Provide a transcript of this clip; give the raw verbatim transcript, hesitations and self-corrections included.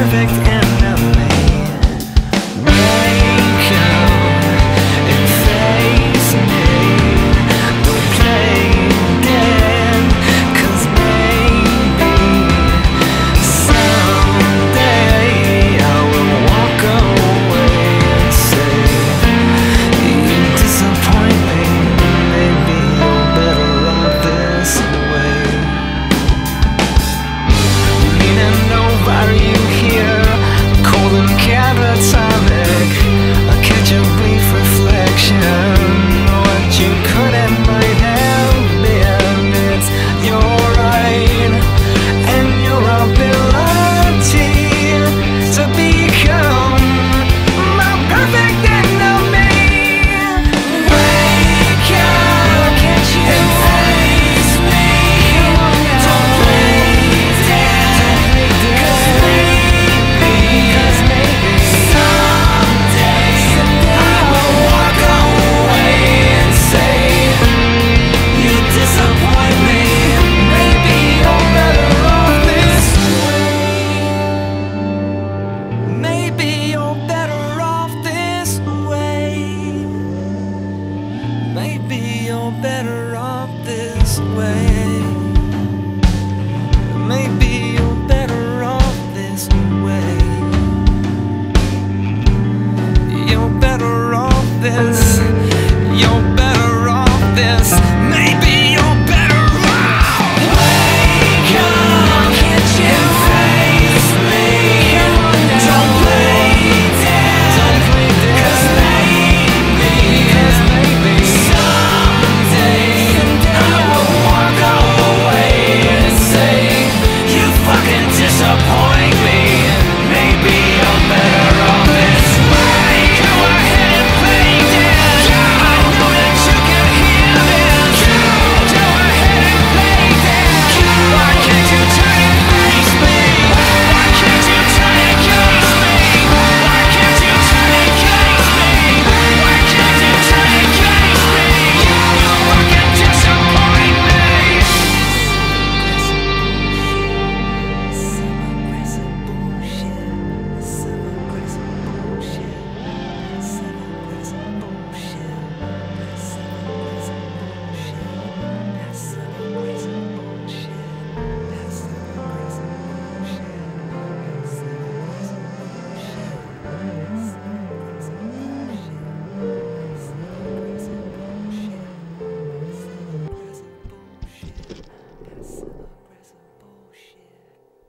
perfect enemy. Wake up and face me. Don't play dead, 'cause maybe someday I will walk away and say, you disappoint me, maybe you're better off this way. Meaning nobody here, cold and catatonic. I catch a brief reflection, what you could and might have been. It's your right and your ability to become my perfect enemy. Wake up, can't you face me? Don't play dead, 'cause maybe someday I will walk away and say, you disappoint me, maybe you're better off this way. Maybe you're better off this way. Maybe you're better off this way. Maybe you're better off this way. You're better off this. You're better off this. Maybe you're better off. Wake up, can't you face me? Don't play dead, 'cause maybe someday I will walk away and say, you fucking disappoint me, maybe you're better off this way. Go ahead and play dead, I know that you can hear this. Go ahead and play dead, why can't you turn and face me? Why can't you turn and face me? Why can't you turn and face me? Why can't you turn and face me? You fucking disappoint me.